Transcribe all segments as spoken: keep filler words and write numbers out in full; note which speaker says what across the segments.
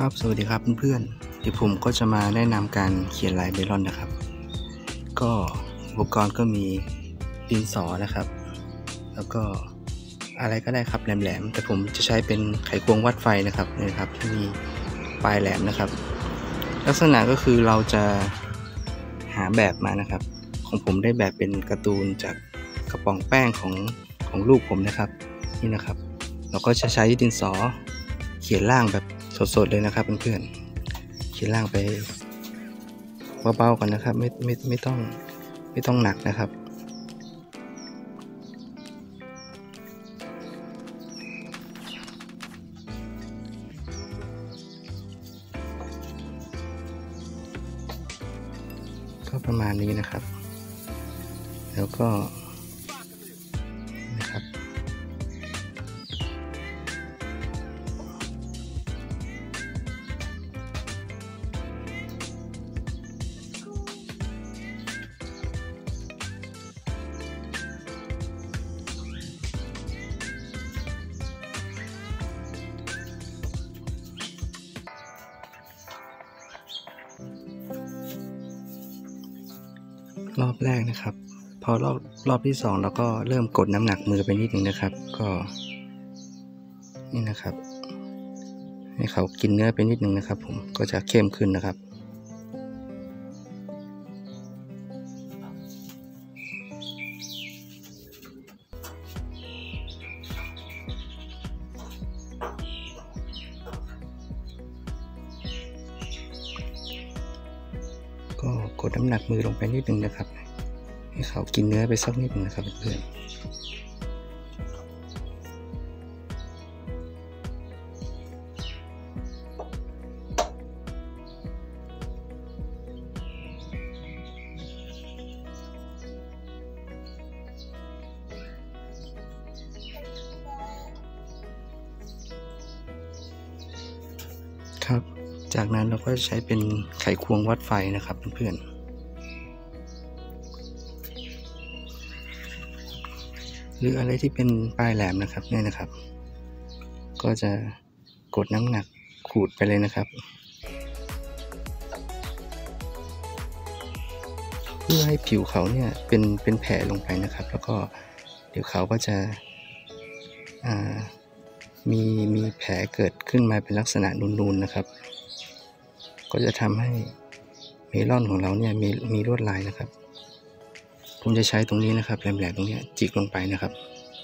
Speaker 1: ครับสวัสดีครับเพื่อนๆเดี๋ยวผมก็จะมาแนะนำการเขียนลายเมลอนนะครับก็อุปกรณ์ก็มีดินสอนะครับแล้วก็อะไรก็ได้ครับแหลมๆแต่ผมจะใช้เป็นไขควงวัดไฟนะครับนี่ครับที่มีปลายแหลมนะครับลักษณะก็คือเราจะหาแบบมานะครับของผมได้แบบเป็นการ์ตูนจากกระป๋องแป้งของของลูกผมนะครับนี่นะครับเราก็จะใช้ดินสอเขียนล่างแบบสดๆเลยนะครับเพื่อนๆเขียนล่างไปเบาๆกันนะครับไม่ไม่ไม่ต้องไม่ต้องหนักนะครับก็ประมาณนี้นะครับแล้วก็นะครับรอบแรกนะครับพอรอบรอบที่สองเราก็เริ่มกดน้ำหนักมือไปนิดนึงนะครับก็นี่นะครับให้เขากินเนื้อไปนิดนึงนะครับผมก็จะเข้มขึ้นนะครับก็กดน้ำหนักมือลงไปนิดนึงนะครับให้เขากินเนื้อไปสักนิดนึงนะครับเพื่อนครับจากนั้นเราก็ใช้เป็นไขควงวัดไฟนะครับเพื่อนหรืออะไรที่เป็นปลายแหลมนะครับเนี่ยนะครับก็จะกดน้ำหนักขูดไปเลยนะครับเพื่อให้ผิวเขาเนี่ยเป็นเป็นแผลลงไปนะครับแล้วก็เดี๋ยวเขาก็จะอ่ามีมีแผลเกิดขึ้นมาเป็นลักษณะนูนๆนะครับก็จะทำให้เมลอนของเราเนี่ยมีมีลวดลายนะครับผมจะใช้ตรงนี้นะครับแหลมๆตรงนี้จิกลงไปนะครับ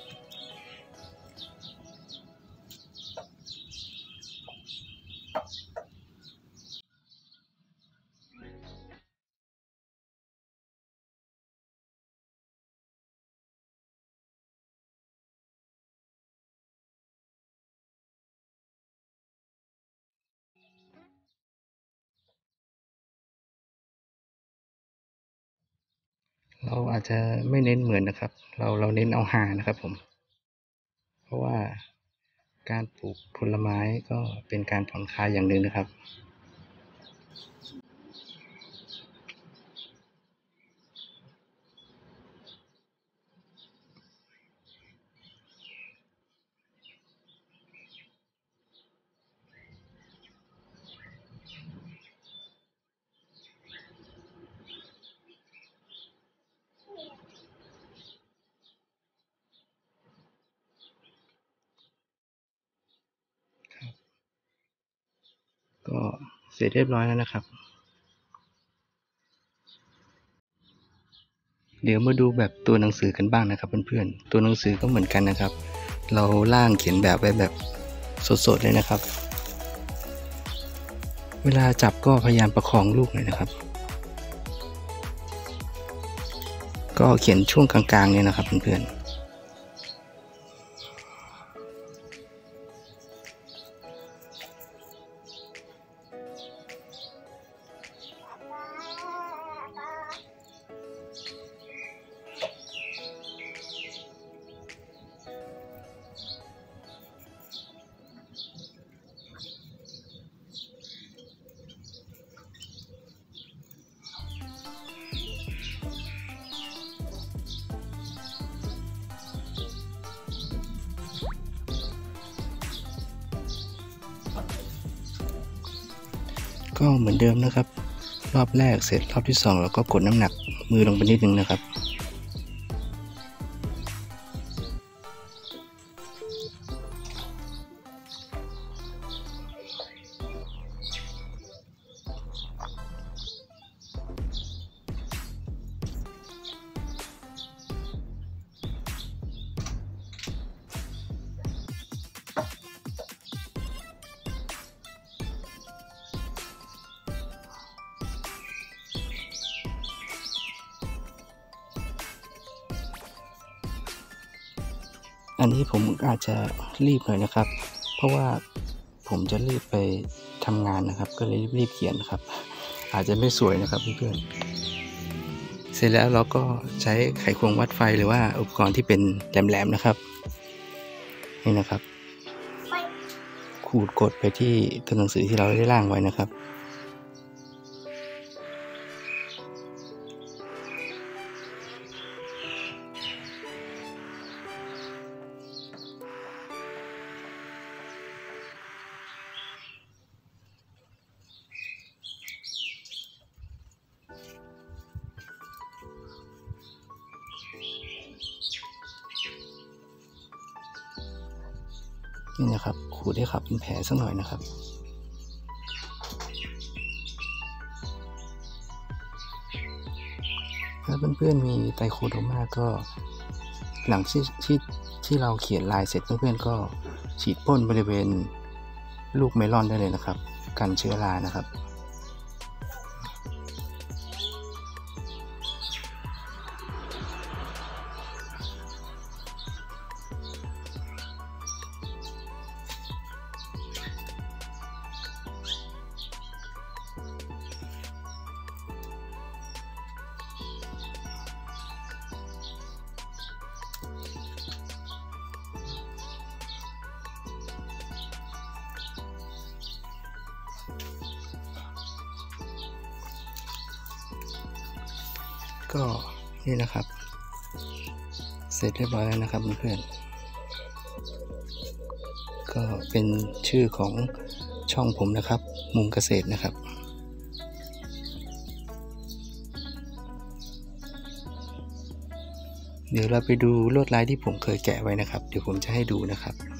Speaker 1: เราอาจจะไม่เน้นเหมือนนะครับเราเราเน้นเอาฮานะครับผมเพราะว่าการปลูกผลไม้ก็เป็นการผ่อนคลายอย่างหนึ่งนะครับก็เสร็จเรียบร้อยแล้วนะครับเดี๋ยวมาดูแบบตัวหนังสือกันบ้างนะครับเพื่อนๆตัวหนังสือก็เหมือนกันนะครับเราล่างเขียนแบบไว้แบบสดๆเลยนะครับเวลาจับก็พยายามประคองลูกหน่อยนะครับก็เขียนช่วงกลางๆเนี่ยนะครับเพื่อนๆก็เหมือนเดิมนะครับรอบแรกเสร็จรอบที่สองเราก็กดน้ำหนักมือลงไปนิดนึงนะครับอันนี้ผมอาจจะรีบหน่อยนะครับเพราะว่าผมจะรีบไปทำงานนะครับก็เลยรีบเขียนนะครับอาจจะไม่สวยนะครับเพื่อนๆเสร็จแล้วเราก็ใช้ไขควงวัดไฟหรือว่าอุปกรณ์ที่เป็นแหลมๆนะครับนี่นะครับขูดกดไปที่ตัวหนังสือที่เราได้ร่างไว้นะครับนี่นะครับขูดให้ขับเป็นแผลสักหน่อยนะครับถ้าเพื่อนๆมีไตรโคโดมาก็หลังที่ที่ที่เราเขียนลายเสร็จเพื่อนๆก็ฉีดพ่นบริเวณลูกเมลอนได้เลยนะครับกันเชื้อรานะครับก็นี่นะครับเสร็จเรียบร้อยแล้วนะครับเพื่อนๆก็เป็นชื่อของช่องผมนะครับมุมเกษตรนะครับเดี๋ยวเราไปดูลวดลายที่ผมเคยแกะไว้นะครับเดี๋ยวผมจะให้ดูนะครับ